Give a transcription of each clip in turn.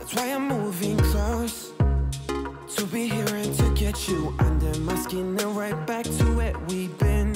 That's why I'm moving close to be here and to get you under my skin and right back to where we've been.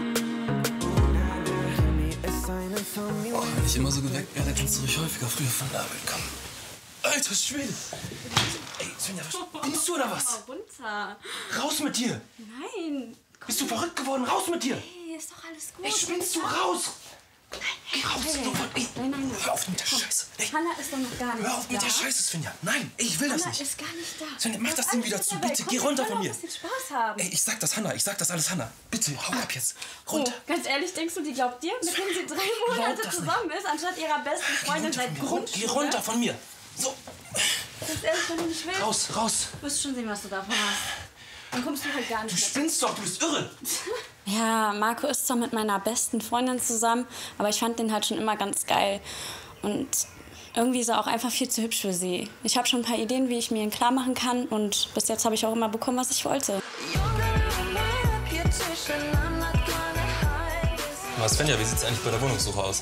Oh, wenn ich immer so geweckt werde, kannst du ruhig häufiger früher von der Arbeit kommen. Alter Schwede! Ey, Svenja, spinnst du oder was? Runter. Raus mit dir! Nein. Bist du verrückt geworden? Raus mit dir! Hey, ist doch alles gut. Ey, spinnst du raus? Geh raus, sofort! Ey, Nein. hör auf mit der Scheiße! Ey, Hanna ist doch noch gar nicht da. hör auf mit der Scheiße, Svenja! Nein, ich will das Hanna nicht! ist gar nicht da. Svenja, mach das Ding wieder zu, bitte! Geh runter von mir! Spaß haben. Ey, ich sag das Hanna, ich sag das alles Hanna. Bitte, hau ab jetzt! Runter! Oh, ganz ehrlich, denkst du, die glaubt dir, mit dem sie 3 Monate zusammen ist, anstatt ihrer besten Freundin seit Grundschule? Geh runter von mir! So! Ganz ehrlich, wenn du nicht willst, Raus! wirst du schon sehen, was du davon hast. Dann kommst du halt gar nicht Du mehr. spinnst doch, du bist irre! Ja, Marco ist zwar mit meiner besten Freundin zusammen, aber ich fand den halt schon immer ganz geil. Und irgendwie ist er auch einfach viel zu hübsch für sie. Ich habe schon ein paar Ideen, wie ich mir ihn klar machen kann. Und bis jetzt habe ich auch immer bekommen, was ich wollte. Aber Svenja, wie sieht es eigentlich bei der Wohnungssuche aus?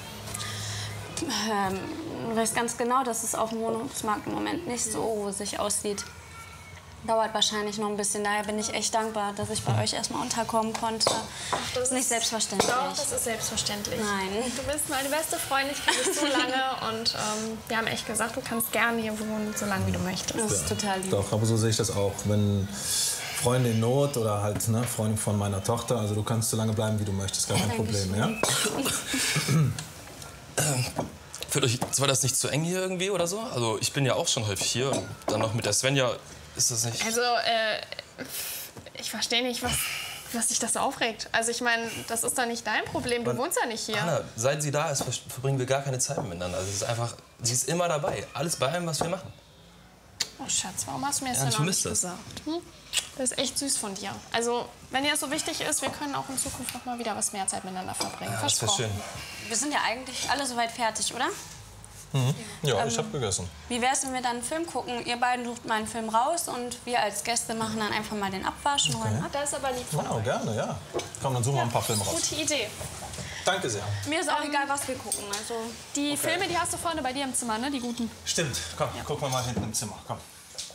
Du weißt ganz genau, dass es auf dem Wohnungsmarkt im Moment nicht so rosig aussieht. Dauert wahrscheinlich noch ein bisschen. Daher bin ich echt dankbar, dass ich bei euch erstmal unterkommen konnte. Das ist nicht selbstverständlich. Doch, das ist selbstverständlich. Nein. Du bist meine beste Freundin, ich kenne dich so lange und wir haben echt gesagt, du kannst gerne hier wohnen, so lange wie du möchtest. Das ist total lieb. Doch, aber so sehe ich das auch. Wenn Freunde in Not oder halt Freundin von meiner Tochter, also du kannst so lange bleiben, wie du möchtest, gar kein Problem, ja? Für euch war das nicht zu eng hier irgendwie oder so? Also ich bin ja auch schon häufig hier und dann noch mit der Svenja. Ist das nicht? Also, ich verstehe nicht, was dich das so aufregt. Also ich meine, das ist doch nicht dein Problem, du wohnst ja nicht hier. Anna, seit sie da ist, verbringen wir gar keine Zeit miteinander. Also es ist einfach, sie ist immer dabei. Alles bei allem, was wir machen. Oh Schatz, warum hast du mir das Ja, denn ich noch nicht vermisse das. gesagt? Das ist echt süß von dir. Also, wenn dir das so wichtig ist, wir können auch in Zukunft noch mal wieder was mehr Zeit miteinander verbringen. Ja, das wäre schön. Wir sind ja eigentlich alle soweit fertig, oder? Ja, ich habe gegessen. Wie wär's, wenn wir dann einen Film gucken? Ihr beiden sucht mal einen Film raus und wir als Gäste machen dann einfach mal den Abwasch und holen ab. Das ist aber lieb von Oh, euch. gerne, ja. Komm, dann suchen wir ein paar Filme raus. Gute Idee. Danke sehr. Mir ist auch egal, was wir gucken. Also Die Filme, die hast du vorne bei dir im Zimmer, ne? Die guten. Stimmt. Komm, gucken wir mal hinten im Zimmer. Komm.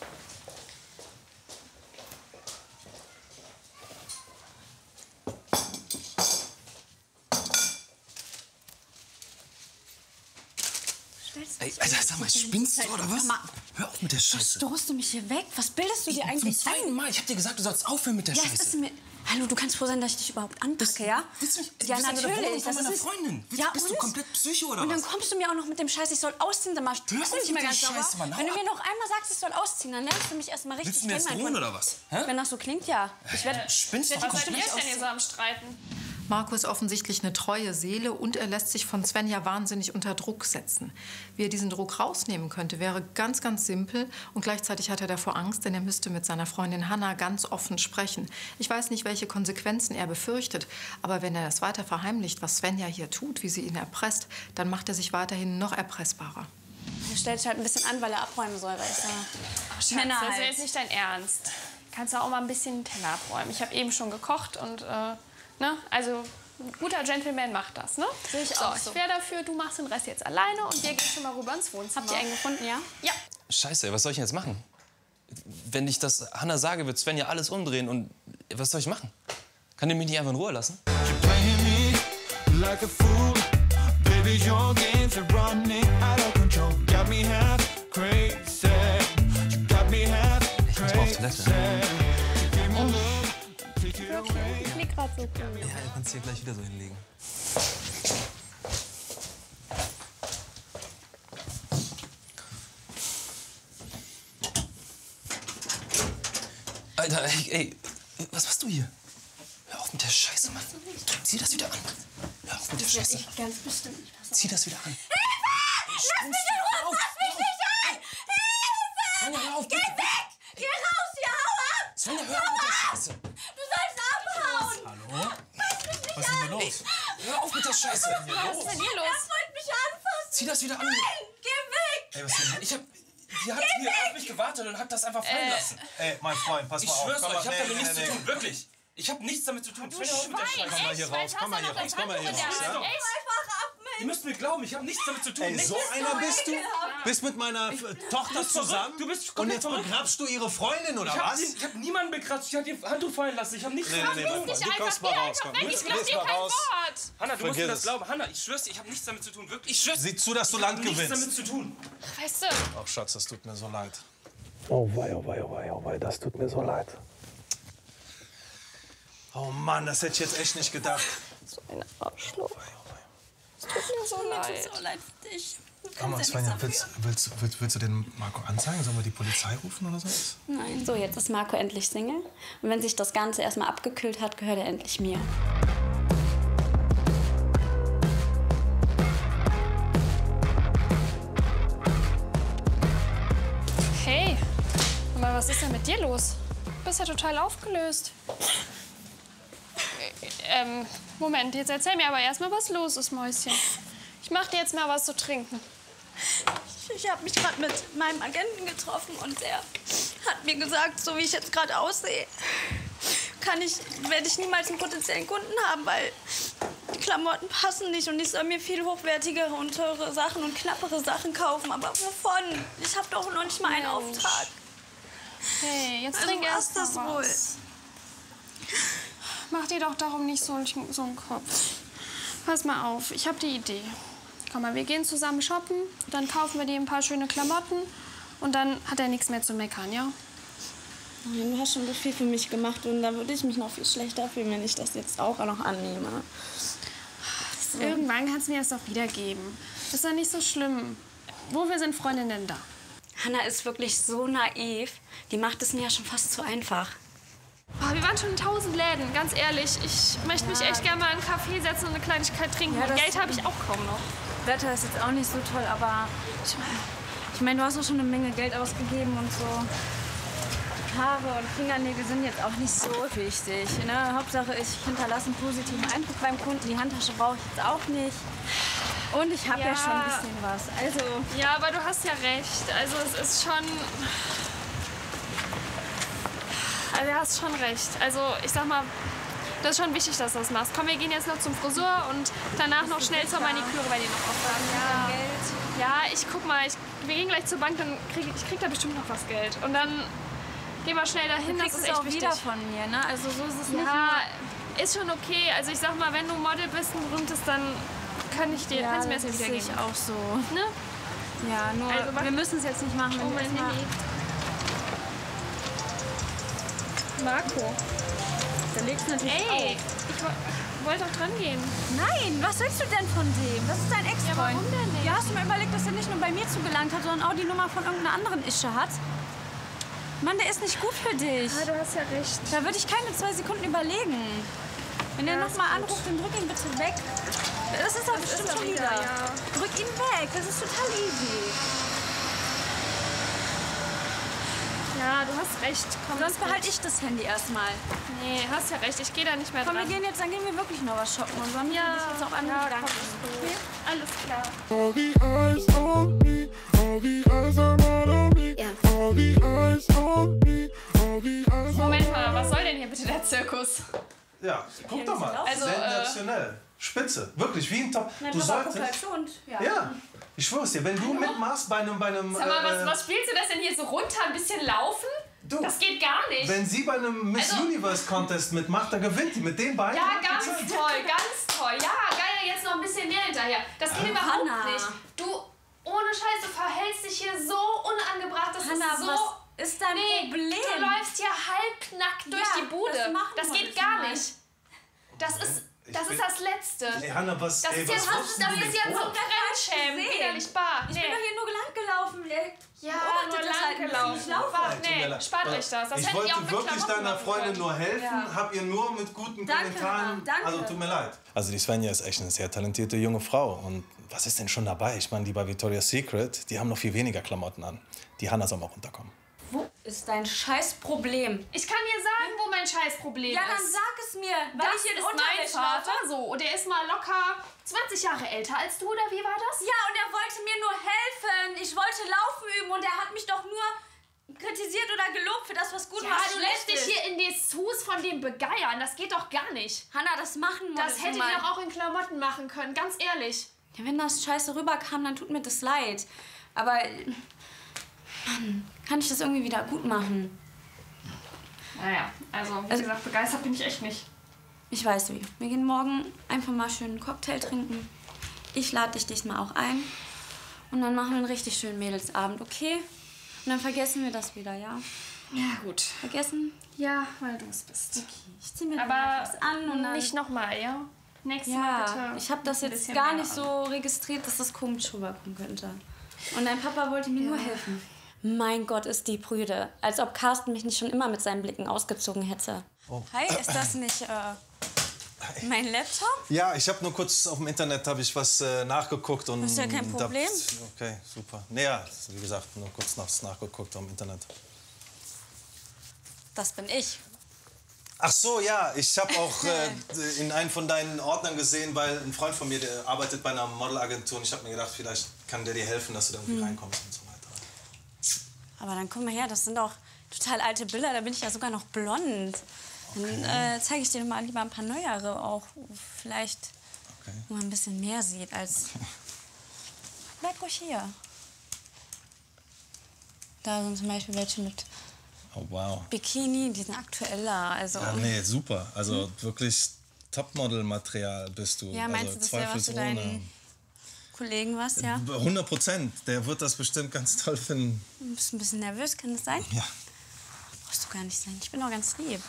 Ey, Alter, sag mal, spinnst du oder was? Hör auf mit der Scheiße. stoßt du mich hier weg? Was bildest du dir eigentlich Zum zweiten Mal. Ich hab dir gesagt, du sollst aufhören mit der Ja, es Scheiße. ist mir... Hallo, du kannst froh sein, dass ich dich überhaupt anpacke, ja? Willst du mich, Ja, du bist in der Wohnung natürlich. von Das meiner ist- Freundin. Ja, Bist du und? komplett Psycho oder Und dann was? kommst du mir auch noch mit dem Scheiß, ich soll ausziehen, dann machst du Hör nicht auf mehr mit der ganz sauber. Scheiße, Mann, hau Wenn du ab. mir noch einmal sagst, ich soll ausziehen, dann lernst du mich erstmal richtig Willst du mir jetzt kennen, drohen mein oder was? Hä? Freund. Wenn das so klingt, ja. Ich werde... Spinnst du? Was seid ihr denn hier so am Streiten? Marco ist offensichtlich eine treue Seele und er lässt sich von Svenja wahnsinnig unter Druck setzen. Wie er diesen Druck rausnehmen könnte, wäre ganz, ganz simpel. Und gleichzeitig hat er davor Angst, denn er müsste mit seiner Freundin Hanna ganz offen sprechen. Ich weiß nicht, welche Konsequenzen er befürchtet, aber wenn er das weiter verheimlicht, was Svenja hier tut, wie sie ihn erpresst, dann macht er sich weiterhin noch erpressbarer. Er stellt sich halt ein bisschen an, weil er abräumen soll, weil ich Schatz, Männer das ist halt. jetzt nicht dein Ernst. Kannst du auch mal ein bisschen den Teller abräumen. Ich habe eben schon gekocht und, ne? Also, ein guter Gentleman macht das, ne? Sehe ich so, auch so. ich wäre dafür, du machst den Rest jetzt alleine und wir gehen schon mal rüber ins Wohnzimmer. Habt ihr einen gefunden, ja? Ja. Scheiße, ey, was soll ich denn jetzt machen? Wenn ich das Hanna sage, wird Svenja alles umdrehen und was soll ich machen? Kann ihr mich nicht einfach in Ruhe lassen? Playing me like a fool. Baby, your games are running out of control. Got me half crazy. You got me half Ich muss mal auf Toilette. Ich lieg grad so cool. Ja, ihr könnt es hier gleich wieder so hinlegen. Alter, ey, was machst du hier? Hör auf mit der Scheiße, Mann. Zieh das wieder an. Hör auf mit der Scheiße. Ganz bestimmt nicht. Pass auf. Zieh das wieder an. Lass mich in Ruhe! Lass mich nicht ein! Svenja, hör auf, Geh bitte. weg! Geh raus hier! Hau ab! Svenja, hör auf mit der Scheiße. Du sollst abhauen! Hallo? Was ist denn hier los? Hör auf mit der Scheiße. Was ist denn hier Er los? wollte mich anfassen! Zieh das wieder an. Nein! Geh weg! Ey, was ist denn? Die hat hier auf mich gewartet und hat das einfach fallen lassen. Ey, mein Freund, pass Ich mal auf. schwör's Komm euch, mal, ich hab nee, damit nichts nee, zu nee. tun, wirklich. Ich hab nichts damit zu tun. Du Svenja, hör auf mit der Schwein, Scheiße. Komm mal hier echt? raus, Jetzt komm mal hast du hier noch raus, das komm mal hier Handtuch in raus, der ja? Hand. Echt? Einfach ab mit Ihr müsst mir glauben, ich habe nichts damit zu tun. Ey, so einer bist du? Bist mit meiner Tochter zusammen? Du bist und jetzt begrabst du ihre Freundin, oder was? Ich hab niemanden begrapscht. Ich hab ihr Handtuch fallen lassen. Ich hab nichts damit zu tun. Nicht einfach, geh einfach weg, ich glaub dir kein Wort. Hanna, du musst mir das glauben. Hanna, ich schwör's dir, ich hab nichts damit zu tun. Wirklich, ich schwör's. Sieh zu, dass du Land gewinnst. Ich hab nichts damit zu tun. Weißt du? Ach, Schatz, das tut mir so leid. Oh wei, oh wei, oh wei, oh wei, das tut mir so leid. Oh Mann, das hätte ich jetzt echt nicht gedacht. So ein Arschloch. Es tut mir so leid. Es tut so leid für dich. Mama, Svenja, willst du den Marco anzeigen? Sollen wir die Polizei rufen oder so? Nein. So, jetzt ist Marco endlich Single. Und wenn sich das Ganze erstmal abgekühlt hat, gehört er endlich mir. Hey, aber was ist denn mit dir los? Du bist ja total aufgelöst. Moment, jetzt erzähl mir aber erstmal, was los ist, Mäuschen. Ich mach dir jetzt mal was zu trinken. Ich habe mich gerade mit meinem Agenten getroffen und er hat mir gesagt, so wie ich jetzt gerade aussehe, werde ich niemals einen potenziellen Kunden haben, weil die Klamotten passen nicht und ich soll mir viel hochwertigere und teure Sachen und knappere Sachen kaufen. Aber wovon? Ich habe doch noch nicht mal einen Auftrag. Hey, jetzt Also trink erst was mal das was. Mach dir doch darum nicht so einen Kopf. Pass mal auf, ich habe die Idee. Komm mal, wir gehen zusammen shoppen, dann kaufen wir dir ein paar schöne Klamotten und dann hat er nichts mehr zu meckern, ja? Du hast schon so viel für mich gemacht und da würde ich mich noch viel schlechter fühlen, wenn ich das jetzt auch noch annehme. So. Irgendwann kannst du mir das doch wiedergeben. Ist doch nicht so schlimm. Wofür sind Freundinnen denn da? Hanna ist wirklich so naiv. Die macht es mir ja schon fast zu einfach. Oh, wir waren schon in 1000 Läden, ganz ehrlich. Ich möchte mich echt gerne mal in einen Café setzen und eine Kleinigkeit trinken. Ja, und Geld habe ich auch kaum noch. Wetter ist jetzt auch nicht so toll, aber ich meine, du hast doch schon eine Menge Geld ausgegeben und so. Haare und Fingernägel sind jetzt auch nicht so wichtig. Ne? Hauptsache, ich hinterlasse einen positiven Eindruck beim Kunden. Die Handtasche brauche ich jetzt auch nicht. Und ich habe ja schon ein bisschen was. Also ja, aber du hast ja recht. Also es ist schon... Also du hast schon recht. Also ich sag mal, das ist schon wichtig, dass du das machst. Komm, wir gehen jetzt noch zum Friseur und danach noch schnell zur Maniküre, weil die noch aufhaben. Ja. Geld. Ja, ich guck mal, wir gehen gleich zur Bank, dann krieg da bestimmt noch was Geld. Und dann gehen wir schnell dahin, das ist echt auch wichtig. wieder von mir, ne? Also so ist es nicht. Ja, ist schon okay. Also ich sag mal, wenn du Model bist, ein berühmtes, dann kannst du mir das ja wieder geben. Ich auch so. Ne? Ja, nur also, wir müssen es jetzt nicht machen. Oh, mein Handy. Marco. Da legst du natürlich Ey, auf. ich wollte doch dran gehen. Nein, was willst du denn von dem? Das ist dein Ex-Freund. Ja, warum denn nicht? Ja, hast du mal überlegt, dass er nicht nur bei mir zugelangt hat, sondern auch die Nummer von irgendeiner anderen Ische hat? Mann, der ist nicht gut für dich. Ja, du hast ja recht. Da würde ich keine 2 Sekunden überlegen. Wenn er noch mal anruft, dann drück ihn bitte weg. Das ist doch bestimmt schon wieder. Ja. Drück ihn weg, das ist total easy. Ja, du hast recht. Komm, Sonst behalte ich das Handy erstmal. Nee, hast ja recht. Ich gehe da nicht mehr Komm, dran. dann gehen wir wirklich noch was shoppen. Und dann Ja, ich jetzt auch an. ja, Danke. komm. Alles klar. All the eyes on me, all the eyes are not on me. All the eyes on me, all the eyes on me. Moment mal, was soll denn hier bitte der Zirkus? Ja, guck doch mal. Also, sensationell. Spitze. Wirklich, wie ein Top. Du solltest... Ja, ich schwör's dir, wenn du mitmachst bei einem... Sag mal, was spielst du das denn hier so runter? Ein bisschen laufen? Du, Das geht gar nicht. wenn sie bei einem Miss Universe Contest mitmacht, dann gewinnt die mit den beiden. Ja, ganz toll, ganz toll. Ja, geil, jetzt noch ein bisschen mehr hinterher. Das geht überhaupt Hanna. nicht. Du, ohne Scheiß, du verhältst dich hier so unangebracht. Das Hanna, ist so... was ist dein Problem? Du läufst hier halbnackt durch Ja, die Bude. das machen Das wir geht jetzt gar mal. nicht. Das ist das Letzte. Ey, Hanna, was... Das ey, ist was jetzt, machst das du ist denn jetzt so vor? ein Fremdschämen. gesehen. Widerlich bar. Ich bin doch hier nur lang gelaufen. Ja, beobachtet nur das halt lang ein bisschen. Ich laufe Warte, halt. Tut mir nee, leid. spart euch das. Das Ich hättet ihr auch wollte mit wirklich Klamotten deiner machen Freundin können. nur helfen, Ja. hab ihr nur mit guten Danke, Kommentaren... Hanna, danke. Also tut mir leid. Also die Svenja ist echt eine sehr talentierte junge Frau. Und was ist denn schon dabei? Ich meine, die bei Victoria's Secret, die haben noch viel weniger Klamotten an. Die Hanna soll mal runterkommen. Wo ist dein Scheißproblem? Ich kann dir sagen, wo mein Scheißproblem Ja, dann ist. sag es mir, weil Das ich in ist mein Unterwäsche laufe. Vater, so. Und der ist mal locker 20 Jahre älter als du, oder wie war das? Ja, und er wollte mir nur helfen. Ich wollte Laufen üben und er hat mich doch nur kritisiert oder gelobt für das, was gut Ja, war. du lässt dich hier in das Hus von dem begeiern. Das geht doch gar nicht. Hanna, das machen wir. Das hätte ich doch auch in Klamotten machen können, ganz ehrlich. Ja, wenn das scheiße rüberkam, dann tut mir das leid. Aber, Mann, kann ich das irgendwie wieder gut machen? Naja, also wie gesagt, begeistert bin ich echt nicht. Ich weiß wie. Wir gehen morgen einfach mal schön einen Cocktail trinken. Ich lade dich diesmal auch ein. Und dann machen wir einen richtig schönen Mädelsabend, okay? Und dann vergessen wir das wieder, ja? Ja, gut. Vergessen? Ja, weil du es bist. Okay. Ich zieh mir Aber dann was an und dann... nicht nochmal, ja? Nächstes Mal bitte. Ja, ich habe das ein jetzt bisschen gar mehr nicht an. so registriert, dass das komisch rüberkommen könnte. Und dein Papa wollte mir nur helfen. Mein Gott, ist die prüde. Als ob Carsten mich nicht schon immer mit seinen Blicken ausgezogen hätte. Oh. Hi, ist das nicht mein Laptop? Ja, ich habe nur kurz auf dem Internet was nachgeguckt. Und Das ist ja kein Problem. Okay, super. Naja, wie gesagt, nur kurz nachgeguckt am Internet. Das bin ich. Ach so, ja, ich habe auch in einem von deinen Ordnern gesehen, weil ein Freund von mir, der arbeitet bei einer Modelagentur und ich habe mir gedacht, vielleicht kann der dir helfen, dass du da irgendwie reinkommst und so weiter. Aber dann komm mal her, das sind doch total alte Bilder, da bin ich ja sogar noch blond. Dann zeige ich dir mal lieber ein paar neuere auch, vielleicht, wo man ein bisschen mehr sieht als... Bleib ruhig hier. Da sind zum Beispiel welche mit Oh, wow. Bikini, die sind aktueller, also... Ja, nee, super. Also wirklich Topmodel-Material bist du. Ja, meinst du, das wäre was für deinen Kollegen was, ja? 100%. Der wird das bestimmt ganz toll finden. Du bist ein bisschen nervös, kann das sein? Ja. Brauchst du gar nicht sein, ich bin doch ganz lieb.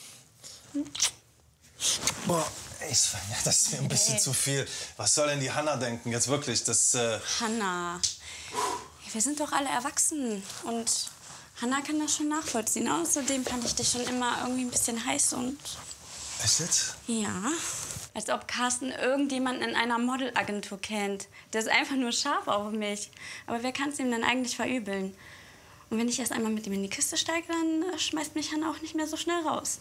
Boah, Svenja, das ist mir ein bisschen zu viel. Was soll denn die Hanna denken? Jetzt wirklich, das... Hanna, wir sind doch alle erwachsen und Hanna kann das schon nachvollziehen. Außerdem fand ich dich schon immer irgendwie ein bisschen heiß und... Echt jetzt? Ja, als ob Carsten irgendjemanden in einer Modelagentur kennt. Der ist einfach nur scharf auf mich. Aber wer kann es ihm denn eigentlich verübeln? Und wenn ich erst einmal mit ihm in die Kiste steige, dann schmeißt mich Hanna auch nicht mehr so schnell raus.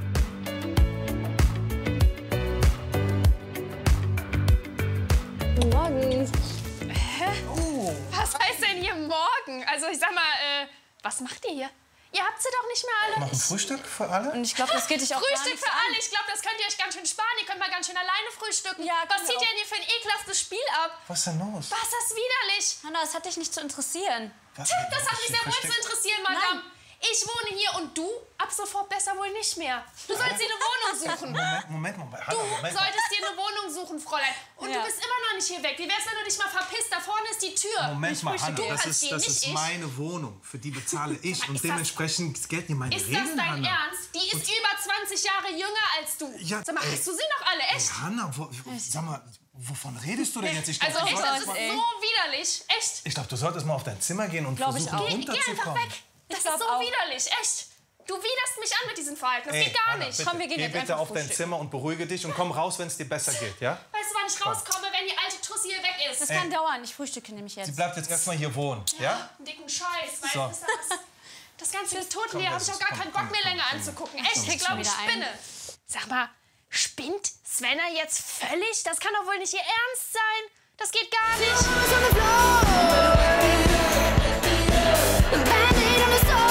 Morgen. Hä? Was heißt denn hier morgen? Also ich sag mal, was macht ihr hier? Ihr habt sie doch nicht mehr alle. Machen Frühstück für alle? Und ich glaube, das geht dich auch gar Frühstück nichts für an. alle. Ich glaube, das könnt ihr euch ganz schön sparen. Ihr könnt mal ganz schön alleine frühstücken. Ja, was können zieht wir ihr denn hier für ein ekelhaftes Spiel ab? Was ist denn los? Was, das ist widerlich. Hanna, das hat dich nicht zu interessieren. Das hat mich sehr wohl zu interessieren, Madame. Ich wohne hier und du ab sofort besser wohl nicht mehr. Du sollst dir eine Wohnung suchen. Moment. Du solltest dir eine Wohnung suchen, Fräulein. Und du bist immer noch nicht hier weg. Wie wär's, wenn du dich mal verpisst? Da vorne ist die Tür. Moment mal, Hanna, Du das kannst gehen, ist nicht ich. meine Wohnung. Für die bezahle ich. Und Ist dementsprechend gelten meine Ist Regeln, das dein Hanna. Ernst? Die ist über 20 Jahre jünger als du. Ja, Sag mal, hast du sie noch alle? Echt? Hanna, sag mal, wovon redest du denn jetzt? Ich glaub, Also du echt, das ist so solltest widerlich. Echt? Ich glaube, du solltest mal auf dein Zimmer gehen und versuchen, Geh einfach runterzukommen. weg. Das ist so widerlich. Echt. Du widerst mich an mit diesem Verhalten. Das geht gar Hanna, nicht. Bitte, Komm, wir gehen geh jetzt bitte einfach auf dein frühstücken. Zimmer und beruhige dich und komm raus, wenn es dir besser geht, ja? Weißt du, wann ich rauskomme, wenn die alte Tussi hier weg ist? Das kann dauern, ich frühstücke nämlich Sie jetzt. bleibt jetzt erstmal hier wohnen, ja? Einen dicken Scheiß. Weißt So. du, das ganze Totenleer habe ich auch gar keinen komm, Bock mehr länger anzugucken. Echt, ich glaube, ich wieder ein. spinne. Sag mal, spinnt Svenna jetzt völlig? Das kann doch wohl nicht ihr Ernst sein. Das geht gar nicht. Bandit on the soul.